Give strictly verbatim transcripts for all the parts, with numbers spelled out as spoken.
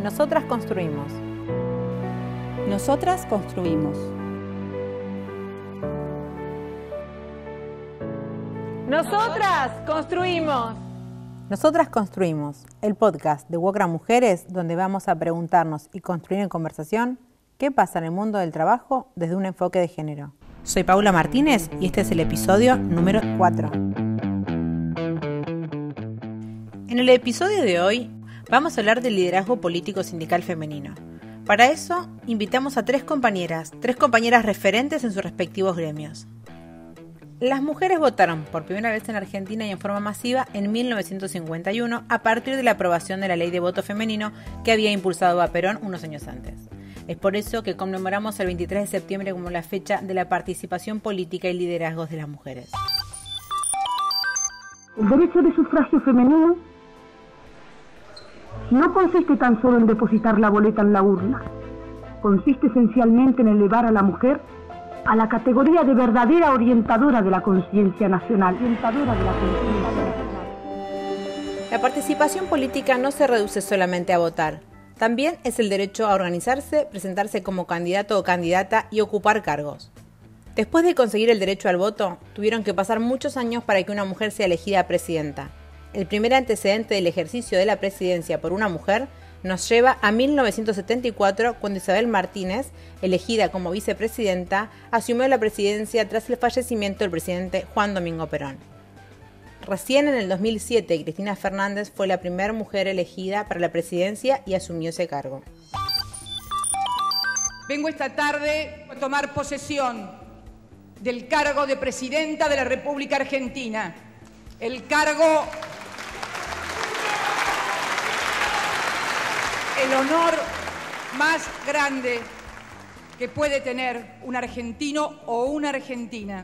Nosotras construimos. Nosotras construimos. Nosotras construimos. Nosotras construimos, el podcast de WOCRA Mujeres, donde vamos a preguntarnos y construir en conversación qué pasa en el mundo del trabajo desde un enfoque de género. Soy Paula Martínez y este es el episodio número cuatro. En el episodio de hoy vamos a hablar del liderazgo político sindical femenino. Para eso invitamos a tres compañeras, tres compañeras referentes en sus respectivos gremios. Las mujeres votaron por primera vez en Argentina y en forma masiva en mil novecientos cincuenta y uno a partir de la aprobación de la ley de voto femenino que había impulsado a Perón unos años antes. Es por eso que conmemoramos el veintitrés de septiembre como la fecha de la participación política y liderazgos de las mujeres. El derecho de sufragio femenino no consiste tan solo en depositar la boleta en la urna. Consiste esencialmente en elevar a la mujer a la categoría de verdadera orientadora de la conciencia nacional. Orientadora de la conciencia nacional. La participación política no se reduce solamente a votar. También es el derecho a organizarse, presentarse como candidato o candidata y ocupar cargos. Después de conseguir el derecho al voto, tuvieron que pasar muchos años para que una mujer sea elegida presidenta. El primer antecedente del ejercicio de la presidencia por una mujer nos lleva a mil novecientos setenta y cuatro, cuando Isabel Martínez, elegida como vicepresidenta, asumió la presidencia tras el fallecimiento del presidente Juan Domingo Perón. Recién en el dos mil siete, Cristina Fernández fue la primera mujer elegida para la presidencia y asumió ese cargo. Vengo esta tarde a tomar posesión del cargo de presidenta de la República Argentina, el cargo, el honor más grande que puede tener un argentino o una argentina.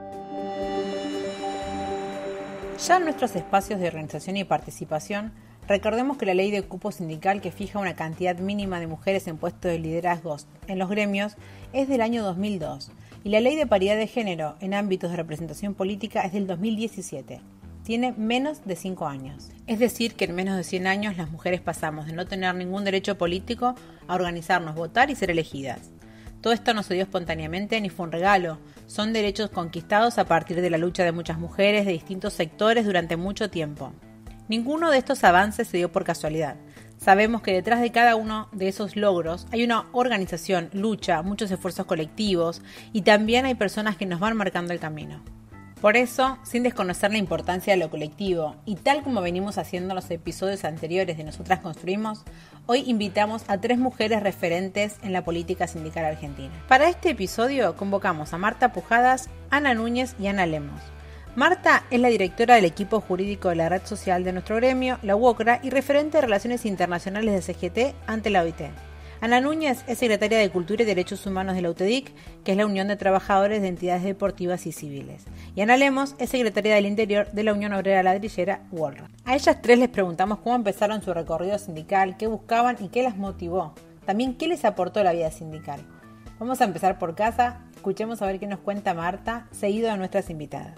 Ya en nuestros espacios de organización y participación, recordemos que la ley de cupo sindical que fija una cantidad mínima de mujeres en puestos de liderazgos en los gremios es del año dos mil dos y la ley de paridad de género en ámbitos de representación política es del dos mil diecisiete. Tiene menos de cinco años. Es decir, que en menos de cien años las mujeres pasamos de no tener ningún derecho político a organizarnos, votar y ser elegidas. Todo esto no se dio espontáneamente ni fue un regalo. Son derechos conquistados a partir de la lucha de muchas mujeres de distintos sectores durante mucho tiempo. Ninguno de estos avances se dio por casualidad. Sabemos que detrás de cada uno de esos logros hay una organización, lucha, muchos esfuerzos colectivos y también hay personas que nos van marcando el camino. Por eso, sin desconocer la importancia de lo colectivo y tal como venimos haciendo en los episodios anteriores de Nosotras Construimos, hoy invitamos a tres mujeres referentes en la política sindical argentina. Para este episodio convocamos a Marta Pujadas, Ana Núñez y Ana Lemos. Marta es la directora del equipo jurídico de la red social de nuestro gremio, la WOCRA, y referente de Relaciones Internacionales de C G T ante la O I T. Ana Núñez es secretaria de Cultura y Derechos Humanos de la U T E D I C, que es la Unión de Trabajadores de Entidades Deportivas y Civiles. Y Ana Lemos es secretaria del Interior de la Unión Obrera Ladrillera, WOLRA. A ellas tres les preguntamos cómo empezaron su recorrido sindical, qué buscaban y qué las motivó. También qué les aportó la vida sindical. Vamos a empezar por casa, escuchemos a ver qué nos cuenta Marta, seguido de nuestras invitadas.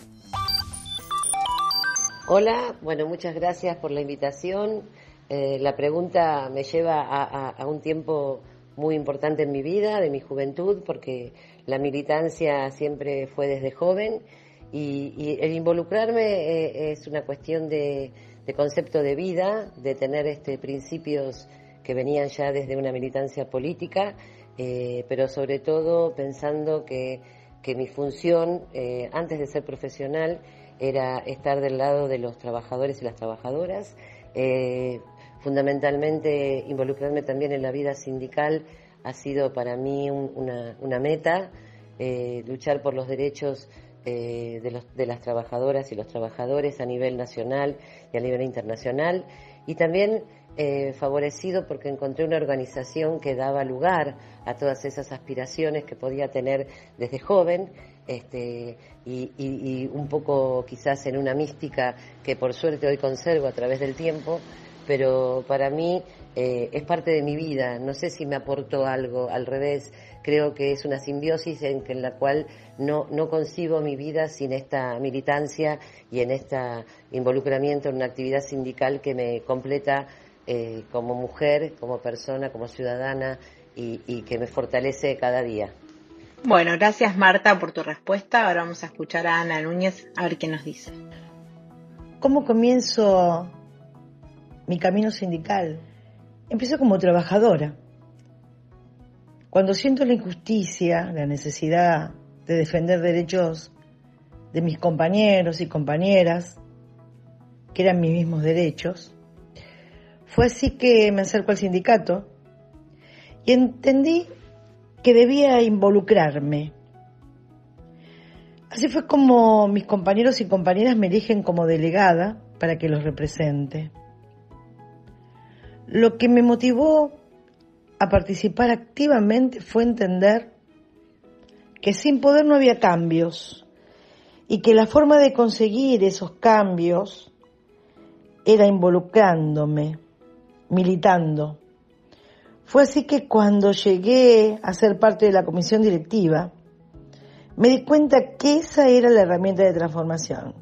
Hola, bueno, muchas gracias por la invitación. Eh, la pregunta me lleva a, a, a un tiempo muy importante en mi vida, de mi juventud, porque la militancia siempre fue desde joven y, y el involucrarme eh, es una cuestión de, de concepto de vida, de tener este, principios que venían ya desde una militancia política, eh, pero sobre todo pensando que, que mi función, eh, antes de ser profesional, era estar del lado de los trabajadores y las trabajadoras, eh, fundamentalmente involucrarme también en la vida sindical ha sido para mí un, una, una meta, eh, luchar por los derechos eh, de, los, de las trabajadoras y los trabajadores a nivel nacional y a nivel internacional, y también eh, favorecido porque encontré una organización que daba lugar a todas esas aspiraciones que podía tener desde joven, este, y, y, y un poco quizás en una mística que por suerte hoy conservo a través del tiempo, pero para mí eh, es parte de mi vida. No sé si me aportó algo, al revés, creo que es una simbiosis en, en la cual no, no concibo mi vida sin esta militancia y en este involucramiento en una actividad sindical que me completa eh, como mujer, como persona, como ciudadana y, y que me fortalece cada día. Bueno, gracias Marta por tu respuesta. Ahora vamos a escuchar a Ana Núñez a ver qué nos dice. ¿Cómo comienzo mi camino sindical? Empiezo como trabajadora. Cuando siento la injusticia, la necesidad de defender derechos de mis compañeros y compañeras, que eran mis mismos derechos, fue así que me acerco al sindicato y entendí que debía involucrarme. Así fue como mis compañeros y compañeras me eligen como delegada para que los represente. Lo que me motivó a participar activamente fue entender que sin poder no había cambios y que la forma de conseguir esos cambios era involucrándome, militando. Fue así que cuando llegué a ser parte de la comisión directiva, me di cuenta que esa era la herramienta de transformación,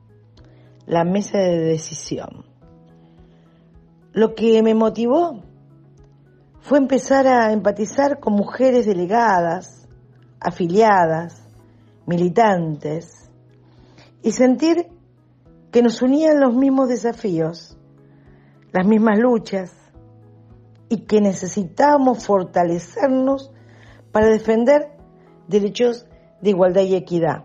la mesa de decisión. Lo que me motivó fue empezar a empatizar con mujeres delegadas, afiliadas, militantes, y sentir que nos unían los mismos desafíos, las mismas luchas, y que necesitábamos fortalecernos para defender derechos de igualdad y equidad.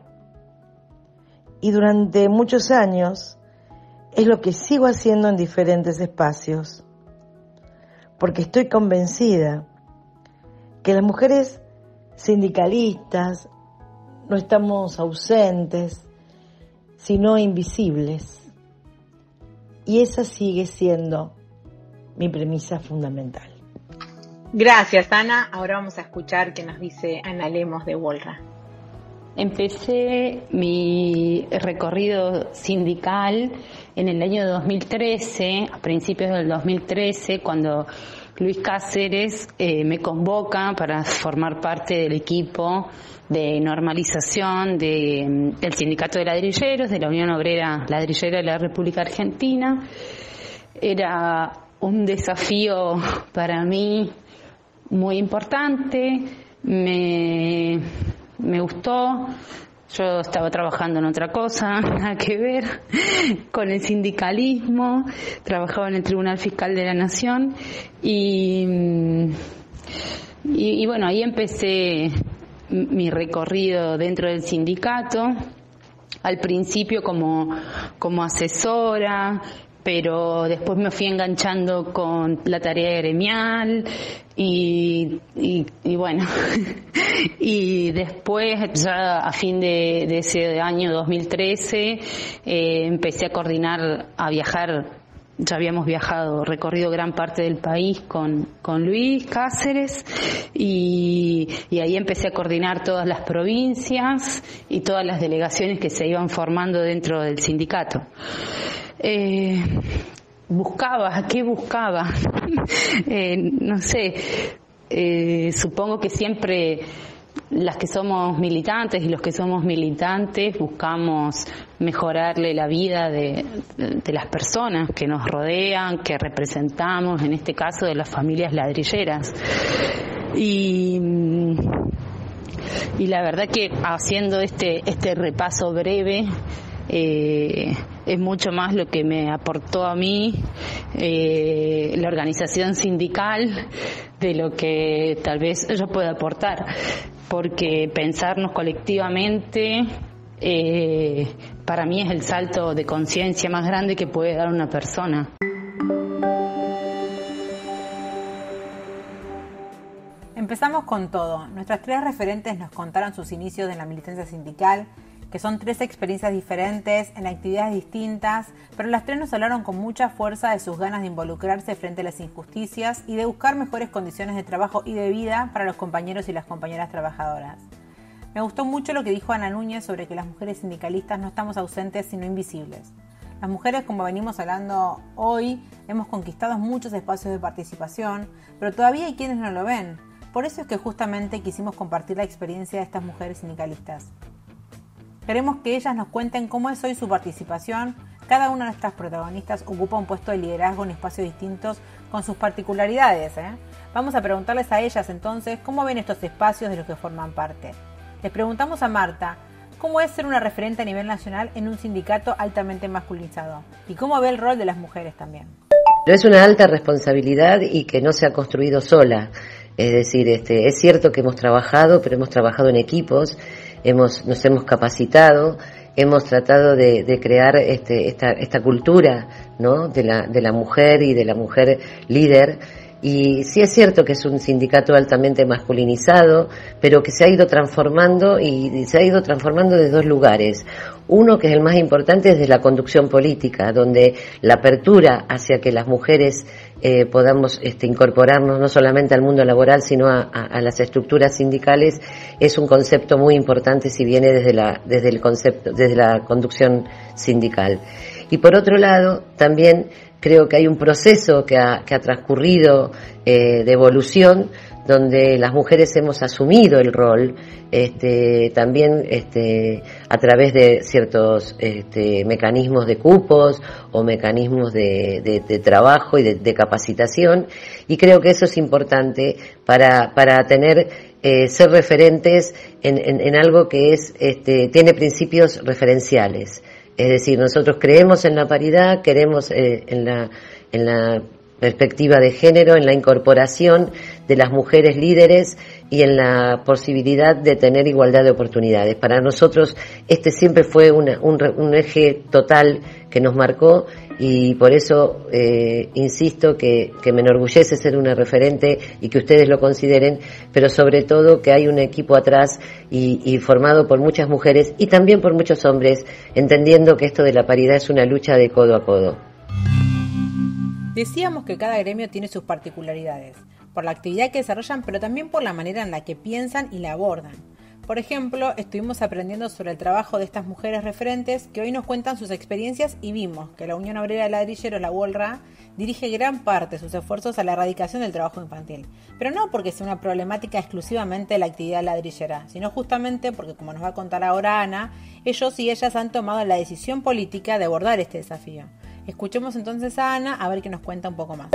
Y durante muchos años es lo que sigo haciendo en diferentes espacios, porque estoy convencida que las mujeres sindicalistas no estamos ausentes, sino invisibles. Y esa sigue siendo mi premisa fundamental. Gracias, Ana. Ahora vamos a escuchar qué nos dice Ana Lemos de Wolra. Empecé mi recorrido sindical en el año dos mil trece, a principios del dos mil trece, cuando Luis Cáceres eh, me convoca para formar parte del equipo de normalización de, del Sindicato de Ladrilleros, de la Unión Obrera Ladrillera de la República Argentina. Era un desafío para mí muy importante, me, me gustó. Yo estaba trabajando en otra cosa, nada que ver con el sindicalismo, trabajaba en el Tribunal Fiscal de la Nación y, y, y bueno, ahí empecé mi recorrido dentro del sindicato, al principio como, como asesora, pero después me fui enganchando con la tarea gremial y, y, y bueno, y después ya a fin de, de ese año dos mil trece eh, empecé a coordinar, a viajar, ya habíamos viajado, recorrido gran parte del país con, con Luis Cáceres y, y ahí empecé a coordinar todas las provincias y todas las delegaciones que se iban formando dentro del sindicato. Eh, buscaba, ¿qué buscaba? eh, no sé, eh, supongo que siempre las que somos militantes y los que somos militantes buscamos mejorarle la vida de, de las personas que nos rodean, que representamos, en este caso de las familias ladrilleras. Y, y la verdad que haciendo este, este repaso breve, Eh, es mucho más lo que me aportó a mí eh, la organización sindical de lo que tal vez yo pueda aportar, porque pensarnos colectivamente eh, para mí es el salto de conciencia más grande que puede dar una persona. Empezamos con todo. Nuestras tres referentes nos contaron sus inicios en la militancia sindical, que son tres experiencias diferentes, en actividades distintas, pero las tres nos hablaron con mucha fuerza de sus ganas de involucrarse frente a las injusticias y de buscar mejores condiciones de trabajo y de vida para los compañeros y las compañeras trabajadoras. Me gustó mucho lo que dijo Ana Núñez sobre que las mujeres sindicalistas no estamos ausentes sino invisibles. Las mujeres, como venimos hablando hoy, hemos conquistado muchos espacios de participación, pero todavía hay quienes no lo ven. Por eso es que justamente quisimos compartir la experiencia de estas mujeres sindicalistas. Queremos que ellas nos cuenten cómo es hoy su participación, Cada una de estas protagonistas ocupa un puesto de liderazgo en espacios distintos con sus particularidades, ¿eh? Vamos a preguntarles a ellas entonces cómo ven estos espacios de los que forman parte. Les preguntamos a Marta cómo es ser una referente a nivel nacional en un sindicato altamente masculinizado y cómo ve el rol de las mujeres también. Pero es una alta responsabilidad y que no se ha construido sola. Es decir, este, es cierto que hemos trabajado, pero hemos trabajado en equipos, hemos, nos hemos capacitado, hemos tratado de, de crear este, esta, esta cultura, ¿no?, de la, de la mujer y de la mujer líder. Y sí es cierto que es un sindicato altamente masculinizado, pero que se ha ido transformando y se ha ido transformando de dos lugares. Uno, que es el más importante, es de la conducción política, donde la apertura hacia que las mujeres eh, podamos este, incorporarnos no solamente al mundo laboral, sino a, a, a las estructuras sindicales, es un concepto muy importante si viene desde la, desde el concepto, desde la conducción sindical. Y por otro lado, también creo que hay un proceso que ha, que ha transcurrido eh, de evolución, donde las mujeres hemos asumido el rol, este, también este, a través de ciertos este, mecanismos de cupos o mecanismos de, de, de trabajo y de, de capacitación, y creo que eso es importante para, para tener, eh, ser referentes en, en, en algo que es, este, tiene principios referenciales. Es decir, nosotros creemos en la paridad, queremos eh, en la, en la perspectiva de género, en la incorporación de las mujeres líderes y en la posibilidad de tener igualdad de oportunidades. Para nosotros este siempre fue una, un, un eje total que nos marcó, y por eso eh, insisto que, que me enorgullece ser una referente y que ustedes lo consideren, pero sobre todo que hay un equipo atrás y, y formado por muchas mujeres y también por muchos hombres, entendiendo que esto de la paridad es una lucha de codo a codo. Decíamos que cada gremio tiene sus particularidades, por la actividad que desarrollan, pero también por la manera en la que piensan y la abordan. Por ejemplo, estuvimos aprendiendo sobre el trabajo de estas mujeres referentes que hoy nos cuentan sus experiencias, y vimos que la Unión Obrera de Ladrilleros, la U O L R A, dirige gran parte de sus esfuerzos a la erradicación del trabajo infantil. Pero no porque sea una problemática exclusivamente de la actividad ladrillera, sino justamente porque, como nos va a contar ahora Ana, ellos y ellas han tomado la decisión política de abordar este desafío. Escuchemos entonces a Ana a ver qué nos cuenta un poco más.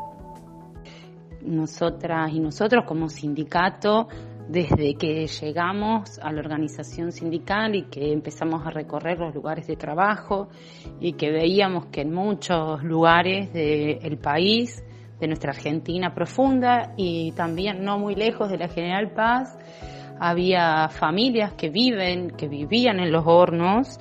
Nosotras y nosotros como sindicato, desde que llegamos a la organización sindical y que empezamos a recorrer los lugares de trabajo y que veíamos que en muchos lugares del país, de nuestra Argentina profunda y también no muy lejos de la General Paz, había familias que viven, que vivían en los hornos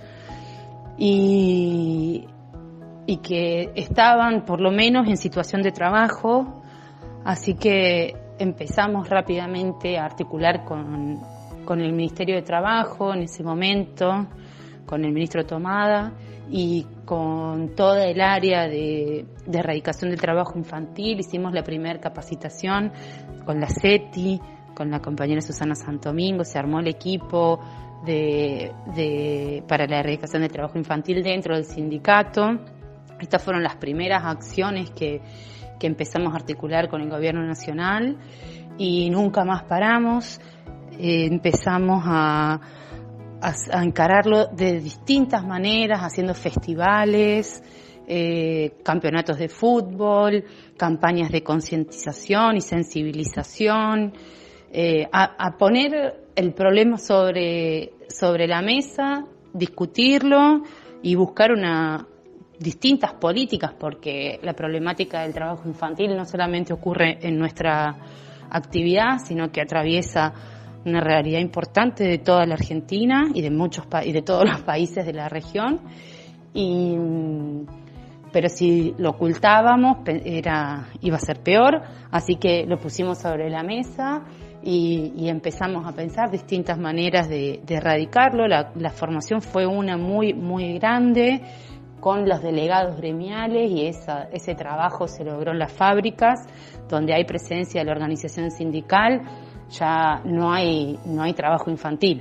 y, y que estaban por lo menos en situación de trabajo. Así que empezamos rápidamente a articular con, con el Ministerio de Trabajo en ese momento, con el ministro Tomada y con toda el área de, de erradicación del trabajo infantil. Hicimos la primera capacitación con la CETI, con la compañera Susana Santomingo, se armó el equipo de, de, para la erradicación del trabajo infantil dentro del sindicato. Estas fueron las primeras acciones que que empezamos a articular con el gobierno nacional y nunca más paramos. Eh, empezamos a, a, a encararlo de distintas maneras, haciendo festivales, eh, campeonatos de fútbol, campañas de concientización y sensibilización, eh, a, a poner el problema sobre, sobre la mesa, discutirlo y buscar una distintas políticas, porque la problemática del trabajo infantil no solamente ocurre en nuestra actividad, sino que atraviesa una realidad importante de toda la Argentina y de muchos pa- y de todos los países de la región. Y, pero si lo ocultábamos era iba a ser peor, así que lo pusimos sobre la mesa y, y empezamos a pensar distintas maneras de, de erradicarlo. La, la formación fue una muy muy grande, con los delegados gremiales, y esa, ese trabajo se logró en las fábricas, donde hay presencia de la organización sindical. Ya no hay, no hay trabajo infantil.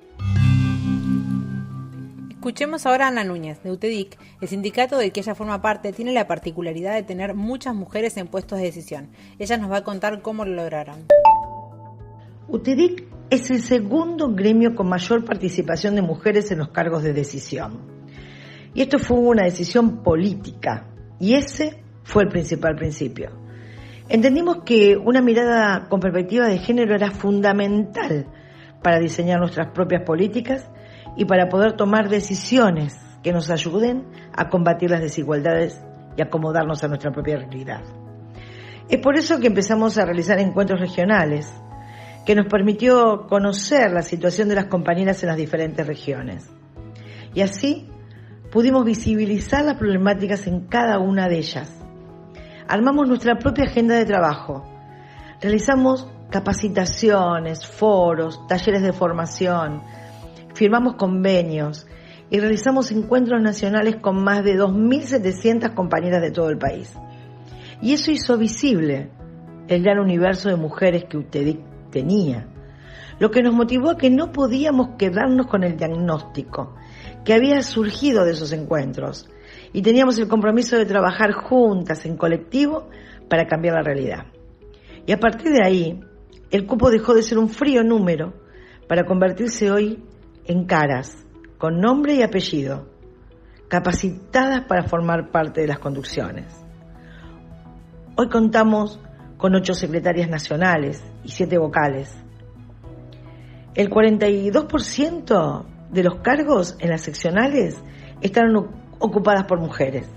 Escuchemos ahora a Ana Núñez, de UTEDIC. El sindicato del que ella forma parte tiene la particularidad de tener muchas mujeres en puestos de decisión. Ella nos va a contar cómo lo lograron. UTEDIC es el segundo gremio con mayor participación de mujeres en los cargos de decisión. Y esto fue una decisión política, y ese fue el principal principio. Entendimos que una mirada con perspectiva de género era fundamental para diseñar nuestras propias políticas y para poder tomar decisiones que nos ayuden a combatir las desigualdades y acomodarnos a nuestra propia realidad. Es por eso que empezamos a realizar encuentros regionales, que nos permitió conocer la situación de las compañeras en las diferentes regiones. Y así pudimos visibilizar las problemáticas en cada una de ellas. Armamos nuestra propia agenda de trabajo. Realizamos capacitaciones, foros, talleres de formación, firmamos convenios y realizamos encuentros nacionales con más de dos mil setecientas compañeras de todo el país. Y eso hizo visible el gran universo de mujeres que U T E D I C tenía, lo que nos motivó a que no podíamos quedarnos con el diagnóstico que había surgido de esos encuentros y teníamos el compromiso de trabajar juntas en colectivo para cambiar la realidad. Y a partir de ahí, el cupo dejó de ser un frío número para convertirse hoy en caras, con nombre y apellido, capacitadas para formar parte de las conducciones. Hoy contamos con ocho secretarias nacionales y siete vocales. El cuarenta y dos por ciento de los cargos en las seccionales están ocupadas por mujeres.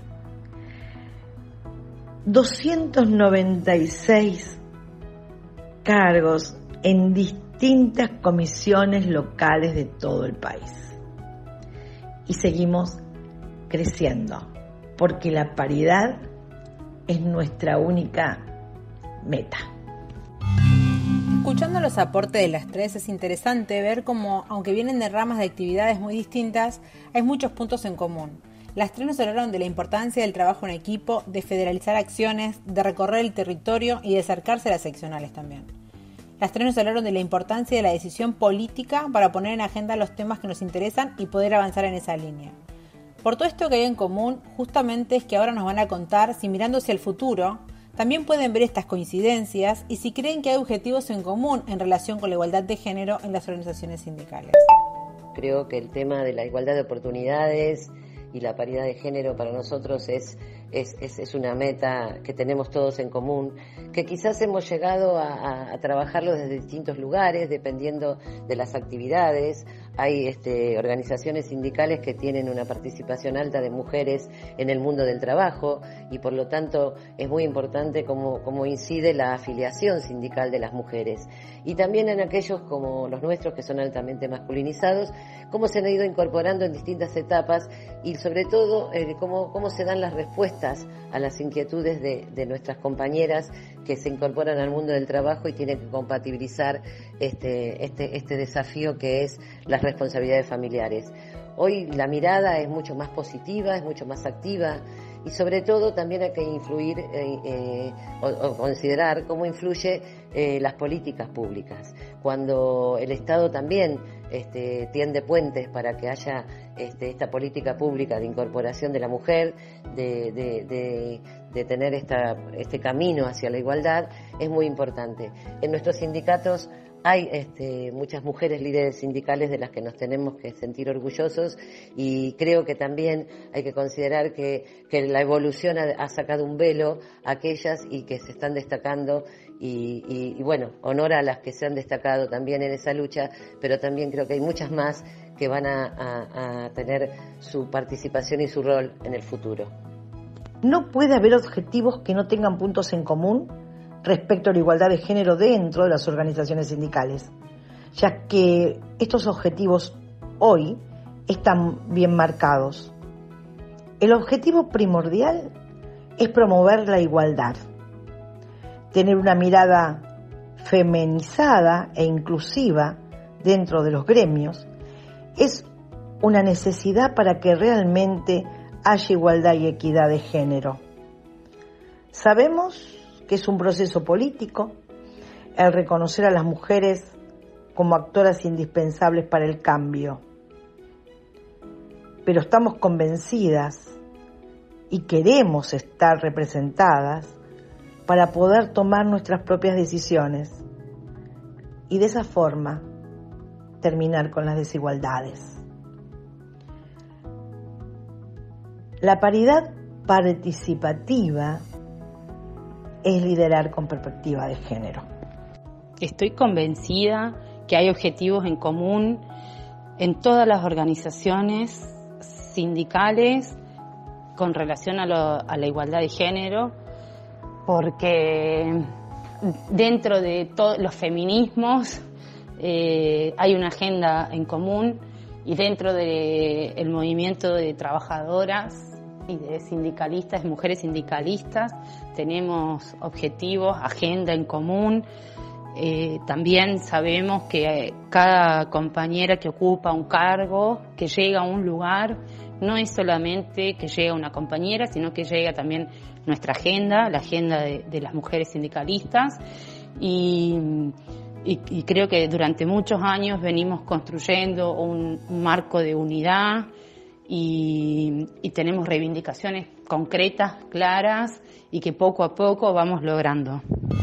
doscientos noventa y seis cargos en distintas comisiones locales de todo el país. Y seguimos creciendo, porque la paridad es nuestra única meta. Escuchando los aportes de las tres, es interesante ver cómo, aunque vienen de ramas de actividades muy distintas, hay muchos puntos en común. Las tres nos hablaron de la importancia del trabajo en equipo, de federalizar acciones, de recorrer el territorio y de acercarse a las seccionales también. Las tres nos hablaron de la importancia de la decisión política para poner en agenda los temas que nos interesan y poder avanzar en esa línea. Por todo esto que hay en común, justamente es que ahora nos van a contar si mirando hacia el futuro, también pueden ver estas coincidencias y si creen que hay objetivos en común en relación con la igualdad de género en las organizaciones sindicales. Creo que el tema de la igualdad de oportunidades y la paridad de género para nosotros es, es, es, es una meta que tenemos todos en común, que quizás hemos llegado a, a, a trabajarlo desde distintos lugares, dependiendo de las actividades. Hay este, organizaciones sindicales que tienen una participación alta de mujeres en el mundo del trabajo y por lo tanto es muy importante cómo, cómo incide la afiliación sindical de las mujeres. Y también en aquellos como los nuestros que son altamente masculinizados, cómo se han ido incorporando en distintas etapas y sobre todo eh, cómo, cómo se dan las respuestas a las inquietudes de, de nuestras compañeras que se incorporan al mundo del trabajo y tienen que compatibilizar este, este, este desafío que es las responsabilidades familiares. Hoy la mirada es mucho más positiva, es mucho más activa y sobre todo también hay que influir eh, eh, o, o considerar cómo influye eh, las políticas públicas. Cuando el Estado también este, tiende puentes para que haya este, esta política pública de incorporación de la mujer, de, de, de, de tener esta, este camino hacia la igualdad, es muy importante. En nuestros sindicatos hay este, muchas mujeres líderes sindicales de las que nos tenemos que sentir orgullosos y creo que también hay que considerar que, que la evolución ha, ha sacado un velo a aquellas y que se están destacando y, y, y bueno, honor a las que se han destacado también en esa lucha, pero también creo que hay muchas más que van a, a, a tener su participación y su rol en el futuro. No puede haber objetivos que no tengan puntos en común respecto a la igualdad de género dentro de las organizaciones sindicales, ya que estos objetivos hoy están bien marcados. El objetivo primordial es promover la igualdad, tener una mirada feminizada e inclusiva dentro de los gremios, es una necesidad para que realmente haya igualdad y equidad de género. Sabemos que es un proceso político, el reconocer a las mujeres como actoras indispensables para el cambio. Pero estamos convencidas y queremos estar representadas para poder tomar nuestras propias decisiones y de esa forma terminar con las desigualdades. La paridad participativa es liderar con perspectiva de género. Estoy convencida que hay objetivos en común en todas las organizaciones sindicales con relación a, lo, a la igualdad de género, porque dentro de todos los feminismos eh, hay una agenda en común, y dentro del movimiento de trabajadoras y de sindicalistas, de mujeres sindicalistas, tenemos objetivos, agenda en común. Eh, también sabemos que cada compañera que ocupa un cargo, que llega a un lugar, no es solamente que llega una compañera, sino que llega también nuestra agenda, la agenda de, de las mujeres sindicalistas, y, y, y creo que durante muchos años venimos construyendo un, un marco de unidad y, y tenemos reivindicaciones concretas, claras, y que poco a poco vamos logrando.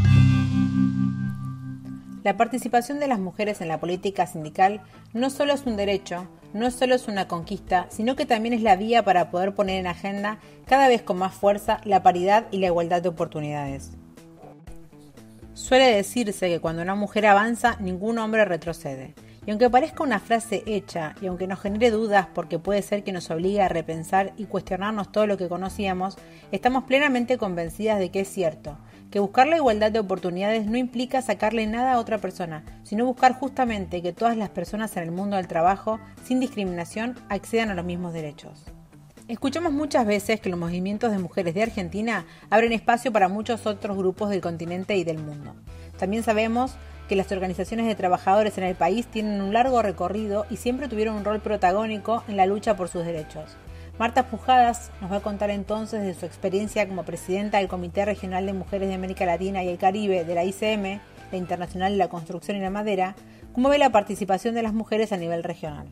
La participación de las mujeres en la política sindical no solo es un derecho, no solo es una conquista, sino que también es la vía para poder poner en agenda cada vez con más fuerza la paridad y la igualdad de oportunidades. Suele decirse que cuando una mujer avanza, ningún hombre retrocede. Y aunque parezca una frase hecha, y aunque nos genere dudas porque puede ser que nos obligue a repensar y cuestionarnos todo lo que conocíamos, estamos plenamente convencidas de que es cierto, que buscar la igualdad de oportunidades no implica sacarle nada a otra persona, sino buscar justamente que todas las personas en el mundo del trabajo, sin discriminación, accedan a los mismos derechos. Escuchamos muchas veces que los movimientos de mujeres de Argentina abren espacio para muchos otros grupos del continente y del mundo. También sabemos que las organizaciones de trabajadores en el país tienen un largo recorrido y siempre tuvieron un rol protagónico en la lucha por sus derechos. Marta Pujadas nos va a contar entonces de su experiencia como presidenta del Comité Regional de Mujeres de América Latina y el Caribe de la I C M, la Internacional de la Construcción y la Madera, cómo ve la participación de las mujeres a nivel regional.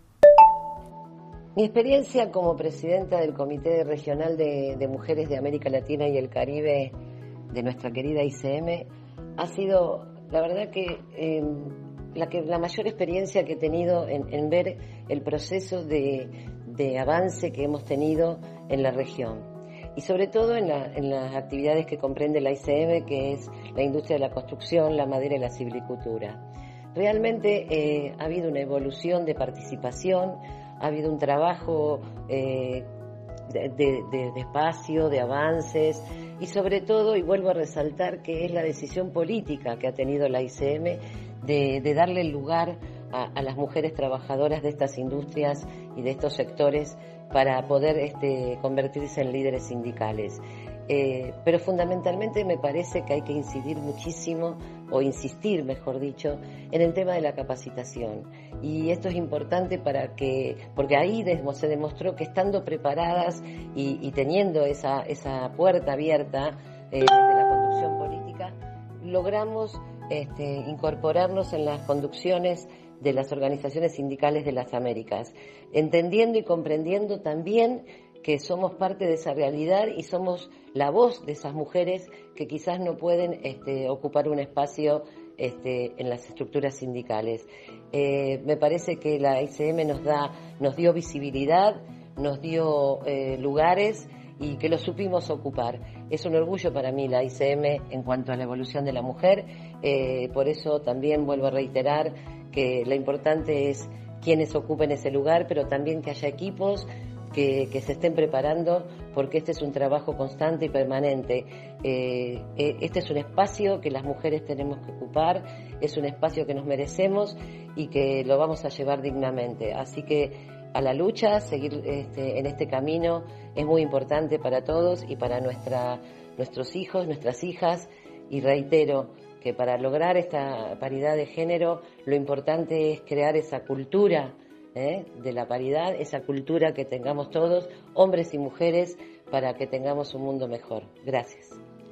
Mi experiencia como presidenta del Comité Regional de, de Mujeres de América Latina y el Caribe de nuestra querida I C M ha sido, la verdad que, eh, la, que la mayor experiencia que he tenido en, en ver el proceso de, de avance que hemos tenido en la región. Y sobre todo en, la, en las actividades que comprende la I C M, que es la industria de la construcción, la madera y la silvicultura. Realmente eh, ha habido una evolución de participación, ha habido un trabajo eh, de, de, de, de espacio, de avances, y sobre todo, y vuelvo a resaltar, que es la decisión política que ha tenido la I C M de, de darle lugar a, a las mujeres trabajadoras de estas industrias y de estos sectores para poder este, convertirse en líderes sindicales. Eh, pero fundamentalmente me parece que hay que incidir muchísimo, o insistir, mejor dicho, en el tema de la capacitación. Y esto es importante para que, porque ahí se demostró que estando preparadas y, y teniendo esa, esa puerta abierta eh, desde la conducción política, logramos este, incorporarnos en las conducciones de las organizaciones sindicales de las Américas, entendiendo y comprendiendo también que somos parte de esa realidad y somos la voz de esas mujeres que quizás no pueden este, ocupar un espacio este, en las estructuras sindicales. Eh, me parece que la I C M nos da, nos dio visibilidad, nos dio eh, lugares y que los supimos ocupar. Es un orgullo para mí la I C M en cuanto a la evolución de la mujer, eh, por eso también vuelvo a reiterar que lo importante es quienes ocupen ese lugar, pero también que haya equipos Que, que se estén preparando, porque este es un trabajo constante y permanente. Eh, este es un espacio que las mujeres tenemos que ocupar, es un espacio que nos merecemos y que lo vamos a llevar dignamente. Así que a la lucha, seguir este, en este camino es muy importante para todos y para nuestra, nuestros hijos, nuestras hijas, y reitero que para lograr esta paridad de género lo importante es crear esa cultura ¿Eh? de la paridad, esa cultura que tengamos todos, hombres y mujeres, para que tengamos un mundo mejor. Gracias.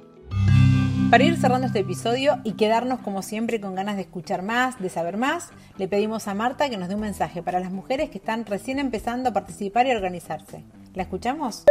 Para ir cerrando este episodio y quedarnos como siempre con ganas de escuchar más, de saber más, le pedimos a Marta que nos dé un mensaje para las mujeres que están recién empezando a participar y a organizarse. ¿La escuchamos?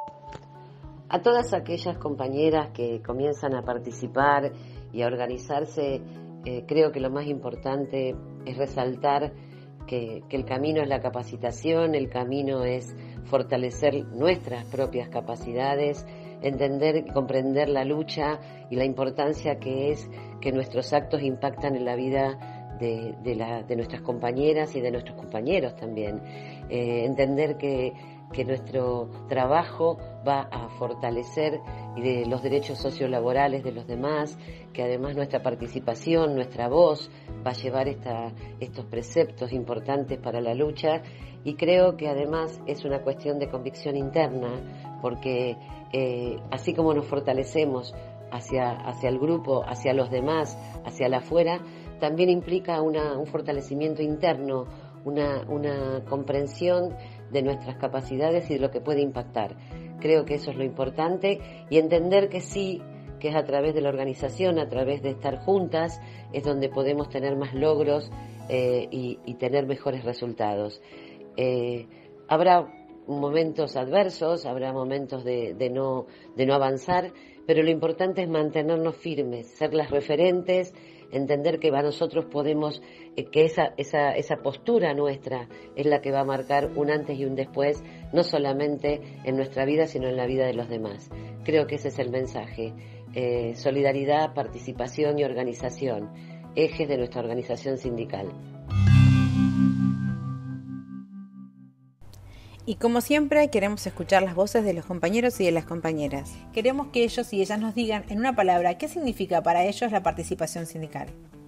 A todas aquellas compañeras que comienzan a participar y a organizarse, eh, creo que lo más importante es resaltar Que, que el camino es la capacitación, el camino es fortalecer nuestras propias capacidades, entender y comprender la lucha y la importancia que es que nuestros actos impactan en la vida de, de, la, de nuestras compañeras y de nuestros compañeros también. Eh, entender que, que nuestro trabajo va a fortalecer de los derechos sociolaborales de los demás, que además nuestra participación, nuestra voz va a llevar esta, estos preceptos importantes para la lucha, y creo que además es una cuestión de convicción interna, porque eh, así como nos fortalecemos hacia, hacia el grupo, hacia los demás, hacia la afuera, también implica una, un fortalecimiento interno, una, una comprensión de nuestras capacidades y de lo que puede impactar. Creo que eso es lo importante, y entender que sí, que es a través de la organización, a través de estar juntas, es donde podemos tener más logros eh, y, y tener mejores resultados. Eh, habrá momentos adversos, habrá momentos de, de, no, de no avanzar, pero lo importante es mantenernos firmes, ser las referentes, entender que a nosotros podemos, eh, que esa, esa, esa postura nuestra es la que va a marcar un antes y un después, no solamente en nuestra vida, sino en la vida de los demás. Creo que ese es el mensaje. Eh, solidaridad, participación y organización, ejes de nuestra organización sindical. Y como siempre, queremos escuchar las voces de los compañeros y de las compañeras. Queremos que ellos y ellas nos digan en una palabra qué significa para ellos la participación sindical.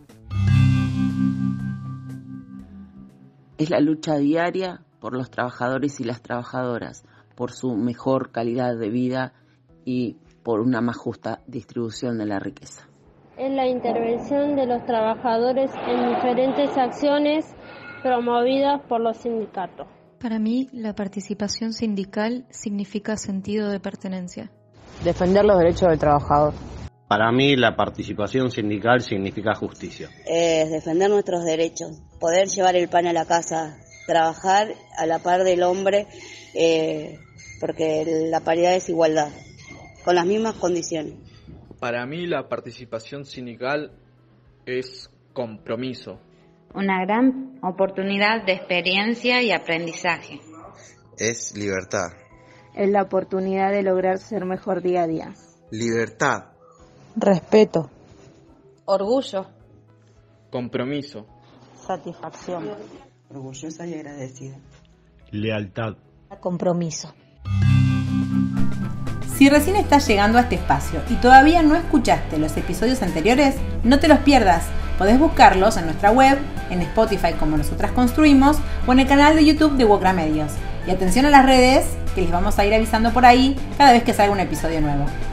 Es la lucha diaria por los trabajadores y las trabajadoras, por su mejor calidad de vida y por una más justa distribución de la riqueza. Es la intervención de los trabajadores en diferentes acciones promovidas por los sindicatos. Para mí, la participación sindical significa sentido de pertenencia. Defender los derechos del trabajador. Para mí, la participación sindical significa justicia. Es defender nuestros derechos, poder llevar el pan a la casa, trabajar a la par del hombre, eh, porque la paridad es igualdad, con las mismas condiciones. Para mí, la participación sindical es compromiso. Una gran oportunidad de experiencia y aprendizaje. Es libertad. Es la oportunidad de lograr ser mejor día a día. Libertad. Respeto. Orgullo. Compromiso. Satisfacción. Orgullosa y agradecida. Lealtad. Compromiso. Si recién estás llegando a este espacio y todavía no escuchaste los episodios anteriores, no te los pierdas. Podés buscarlos en nuestra web, en Spotify como Nosotras Construimos, o en el canal de YouTube de WOCRA Medios. Y atención a las redes, que les vamos a ir avisando por ahí cada vez que salga un episodio nuevo.